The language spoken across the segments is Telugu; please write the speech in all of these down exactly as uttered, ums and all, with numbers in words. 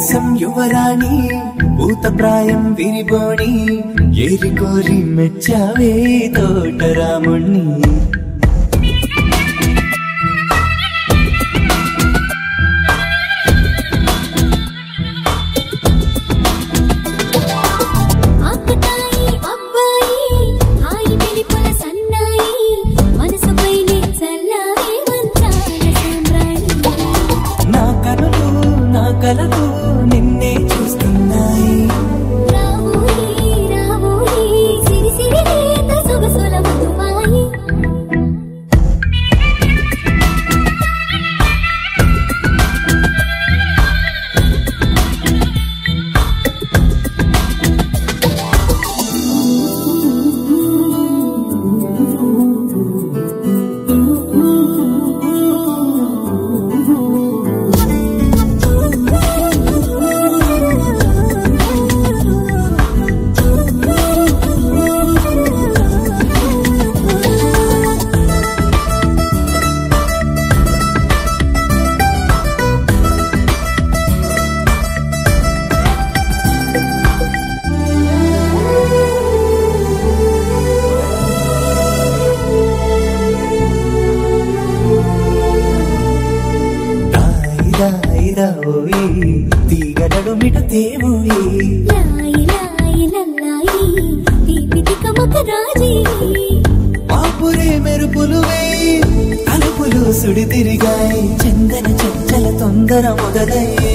దేశం యువరాణి భూత ప్రాయం విరిబోణి ఏరి కోరి మెచ్చావే తోటరాముణ్ణి నిన్నే చూస్తున్నాయి రావోయి రావోయి సిరి సిరి లేత సొగసుల మధుమాయి తీగడడు మిట తేవోయి లాయి లాయి లల్లాయి దీపితి కమక రాజీ పాపురే మెరుపులువే తలుపులు సుడి తిరిగాయి చందన చంచల తొందర మొదలయ్యే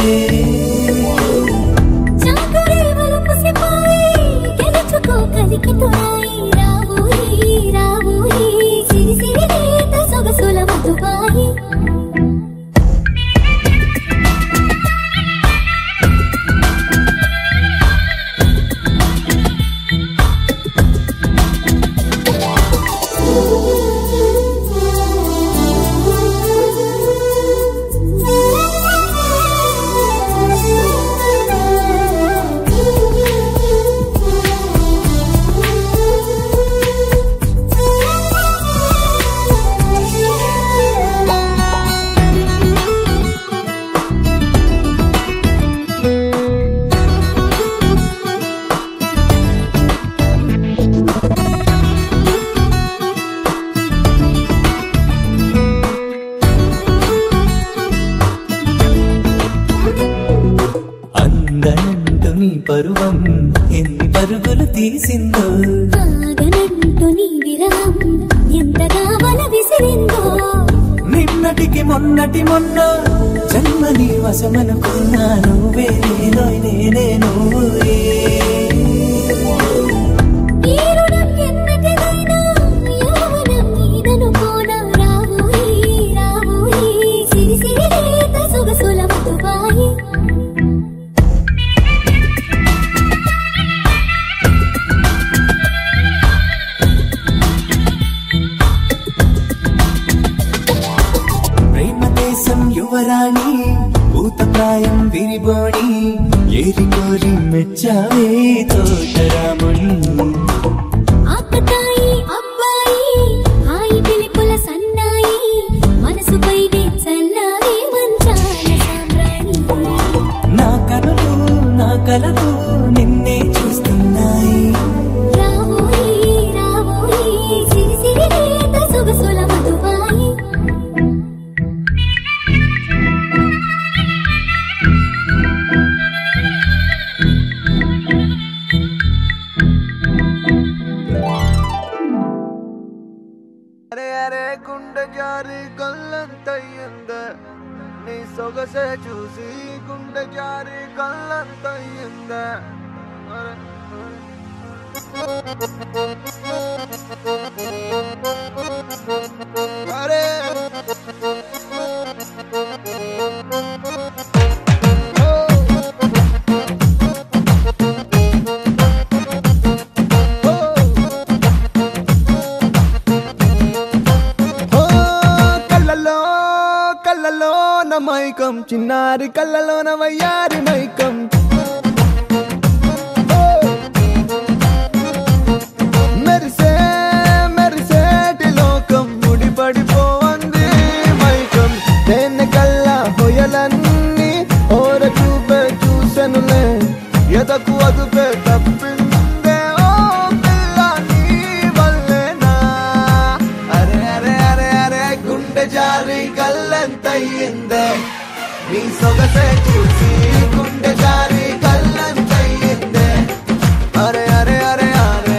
చాకరే వలపు సిపాయి గెలుచుకో కలికి తోయి రావోయి రావోయి సిరి సిరి లేత సొగసుల మధుబాయి పరువం ఎన్ని పరుగులు తీసిందో ఆగనంటూ నీ విరహం ఎంతగా వల విసిరిందో నిన్నటికి మొన్నటి మొన్న జన్మని వశమనుకున్నా నువ్వే నేనోయ్ నేనే నువ్వే యువరాణి భూత ప్రాయం విరిబోణి ఏరి కోరి మెచ్చావే తోటరాముణ్ణి ఆకతాయి అబ్బాయి హాయి పిలుపుల సన్నాయి మనసుపై చల్లారే మంచాల సామ్రాణి నా కనులు నా కలలు నిన్నే చూస్తున్నాయి రావోయి రావోయి సిరి సిరి లేత సొగసుల మధుబాయి గుండె జారి కళ్ళంతయ్యింద నీ సొగసే చూసి గుండె జారి కళ్ళంతయ్యింద అరే మైకం చిన్నారి కళ్ళలోన వయ్యారి మైకం మెరిసే మెరిసేటి లోకం ముడిపడిపోవంది మైకం దేన్ని కల్లా హొయలన్నీ ఓర చూపే అయ్యిందే నీ సొగసే చూసి గుండె జారి కళ్ళంతయ్యిందే అరే అరే అరే అరే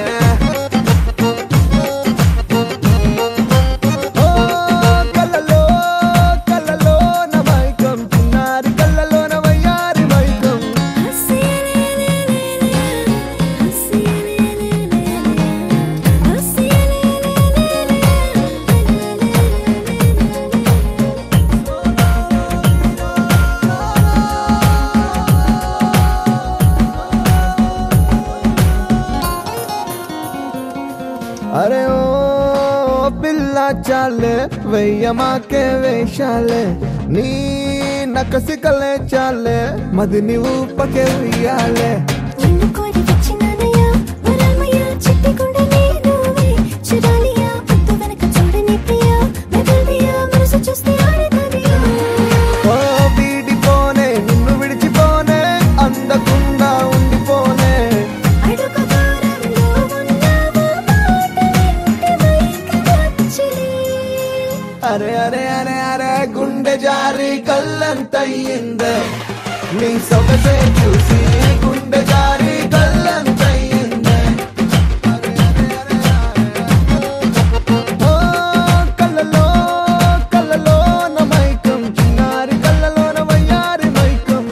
ఓ కళ్ళలో కళ్ళలో నా మైకం చిన్నారి కళ్ళలో నా వయ్యారి మైకం అరే ఓ పిల్ల చాలే వెయ్యమాకే వేషాలే నీ నకసికలే చాలే మది నీవు పకే వెయ్యాలే నిన్ను కోరి వచ్చినానయ్యా వరామయ్యా చిట్టి గుండె నువ్వే చిరాలియా పొద్దు వెనక చూడని ప్రియా మెదడియా మనసు చూస్తే ఆడతాదియా ఓ వీడిపోనే నిన్ను విడిచిపోనే అందకుండా ఉండిపోనే అడుగు దూరంలో ఉన్నావు మాట వింటే మైకమొచ్చిలే అరే అరే అరే అరే గుండె జారి కళ్ళంతయ్యిందే నీ సొగసే చూసి గుండె జారి కళ్ళంతయ్యిందే అరే అరే అరే అరే ఓ కళ్ళలో కళ్ళలో నా మైకం చిన్నారి కళ్ళలో నా వయ్యారి మైకం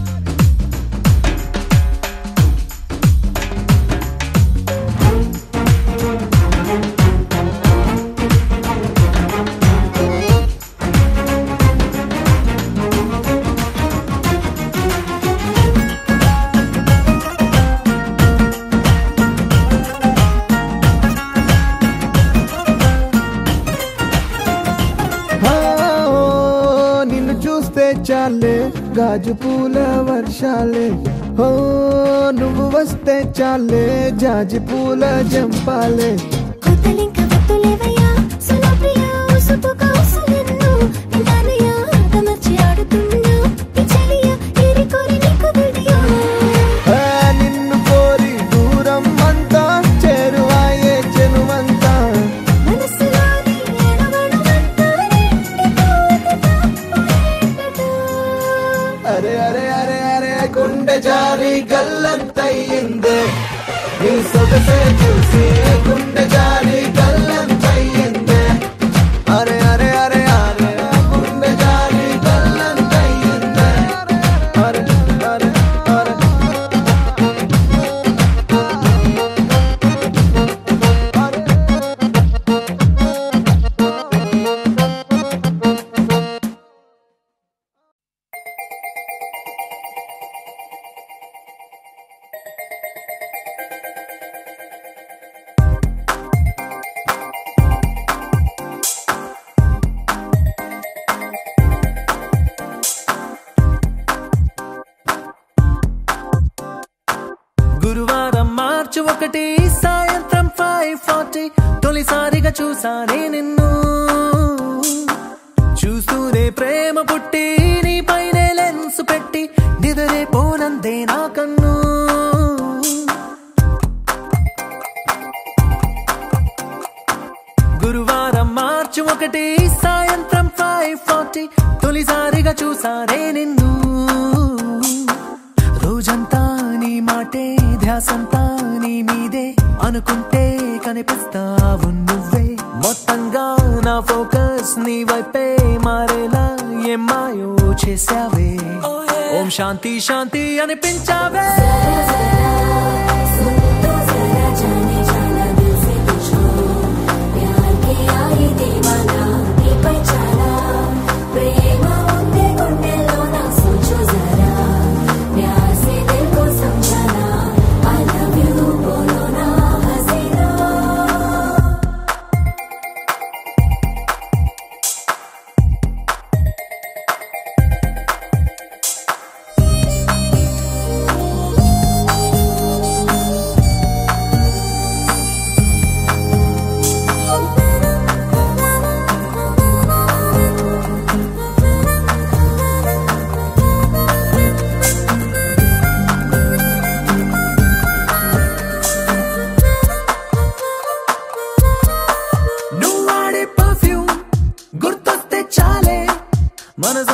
నిన్ను చూస్తే చాలే గాజు పూల వర్షాలే ఓ నువ్వు వస్తే చాలే జాజి పూల జంపాలే కొత్తలింక వత్తులేవయ్యా సునా ప్రియా ఉసుపు కౌసలెన్ను విన్నానయ్యా తమర్చి ఆడుతున్నా ఈ చెలియా ఏరి కోరి నీకు విడియా ఆ, నిన్ను కోరి దూరం అంతా చేరువాయే చెనువంతా మనసులోని ఏడవడమంతా నిండిపోతే తప్పులేటటా అరే అరే అరే అరే గుండె జారి గల్లంతయ్యిందే నీ సొగసే చూసి గుండె జారి గల్లంతయ్యిందే అరే అరే అరే అరే గుండె జారి గల్లంతయ్యిందే అరే అరే అరే గురువారం మార్చి ఒకటి సాయంత్రం ఫైవ్ ఫార్టీ తొలిసారిగా చూసానే నిన్ను చూస్తూనే ప్రేమ పుట్టి నీ పైనే లెన్స్ పెట్టి నిదరే పోనందే నా కన్ను గురువారం మార్చి ఒకటి సాయంత్రం ఫైవ్ ఫార్టీ తొలిసారిగా చూసానే నిన్ను రోజంతా నీ మాటే ధ్యాసంతా నీ మీదే అనుకుంటే కనిపిస్తావు నువ్వే మొత్తంగా నా ఫోకస్ నీ వైపే మారేలా ఏం మాయో చేసావే ఓం శాంతి శాంతి అనిపించావే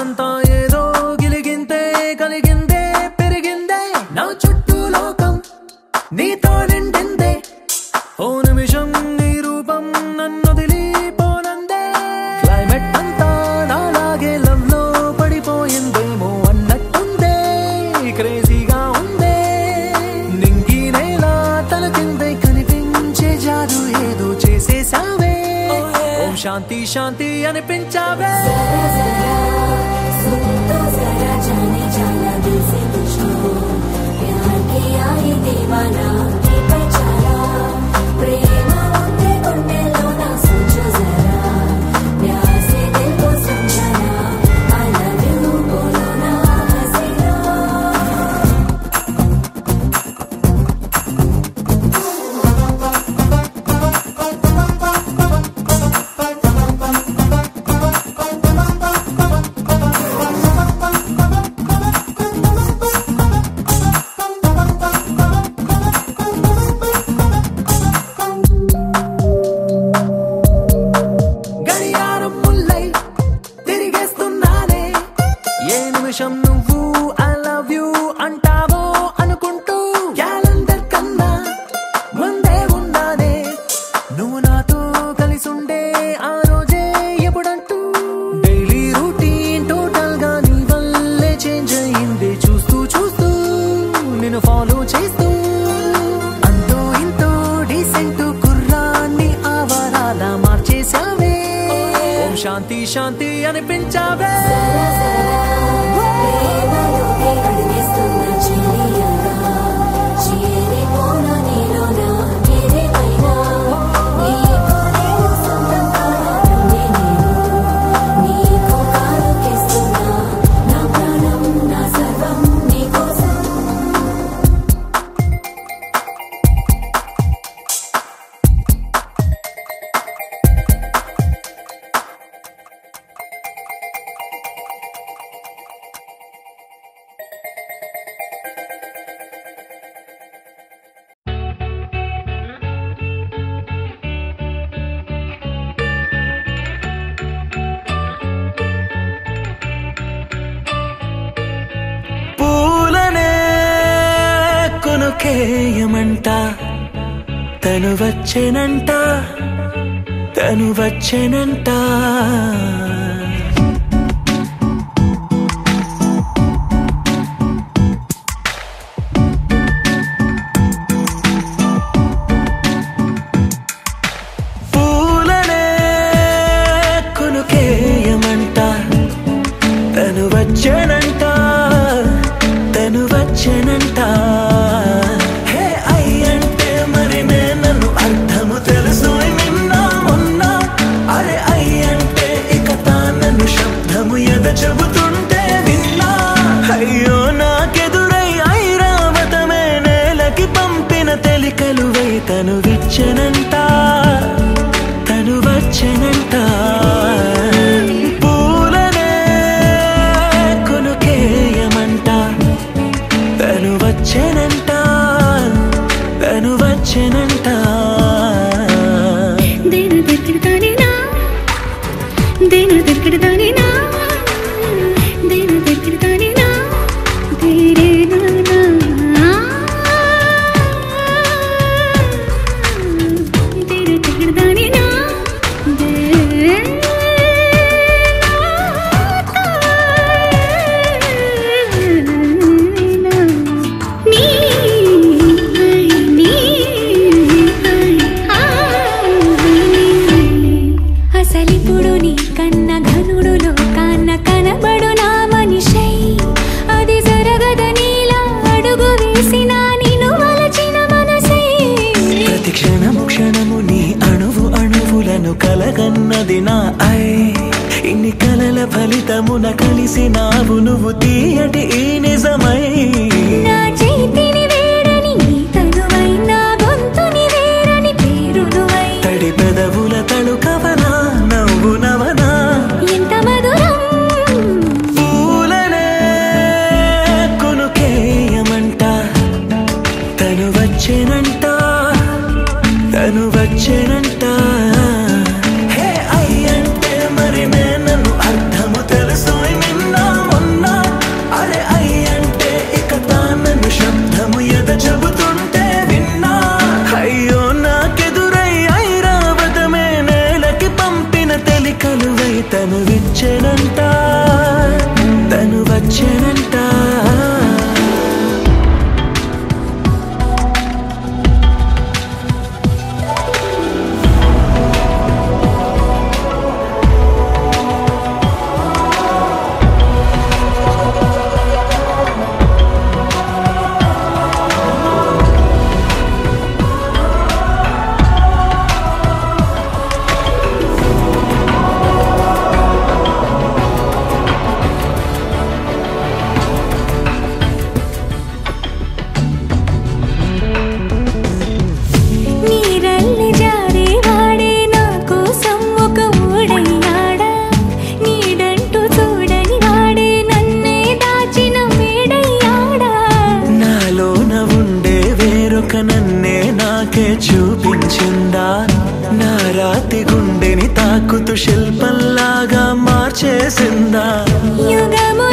మనసంతా ఏదో గిలిగింతే కలిగిందే పెరిగిందే నా చుట్టూ లోకం నీతో నిండిందే ఓ నిమిషం నీ రూపం నన్ను వదిలిపోనందే క్లైమేట్ అంతా నాలాగే లవ్ లో పడిపోయిందేమో అన్నట్టుందే క్రేజీగా ఉందే నింగి నేల తల కిందే కనిపించే జాదు ఏదో చేసేసావే ఓం శాంతి శాంతి అనిపించావే నువ్వు ఐ లవ్ యూ అంటావో అనుకుంటూ క్యాలెండర్ కన్నా ముందే ఉన్నానే నువ్వు నాతో కలిసి ఉండే ఆ రోజే ఎప్పుడంటూ డైలీ రూటీన్ టోటల్ గా నీ వల్లే చేంజ్ అయింది చూస్తూ చూస్తూ నిన్ను ఫాలో చేస్తూ అంతో ఇంతో డీసెంట్ కుర్రాన్ని ఆవారాల మార్చేసావే ఓం శాంతి శాంతి అనిపించావే కేయమంట తను వచ్చేనంట తను వచ్చేనంట పూలనే కొనుకేయమంట తను వచ్చేనంట తను వచ్చేనంట చెబుతుంటే విన్నా అయ్యో నాకెదురై ఐరావతమే నేలకి పంపిన తెలికలువై తను విచ్చనంట తను వచ్చనంట పూలనే కొనుకేయమంట తను వచ్చనంట తను వచ్చనంట దేని దగ్గరదాని నా దేని దగ్గరదాని నా కలగన్నది నా ఐ ఇన్ని కలల ఫలితమున కలిసినావు నువ్వు తీయటి ఈ నిజమై నా చేతిని వేడని నీ తనువై నా గొంతుని వేరని పేరు నువ్వై తడి పెదవుల తళుకవనా నవ్వు నవనా ఎంత మధురం పూలనే కొనుకేయమంట తను వచ్చేనంట తను వచ్చేనంట మరి నేను అర్థము తెలుసు నిన్న ప్రతి గుండెని తాకుతూ శిల్పంలాగా మార్చేసిందా యుగము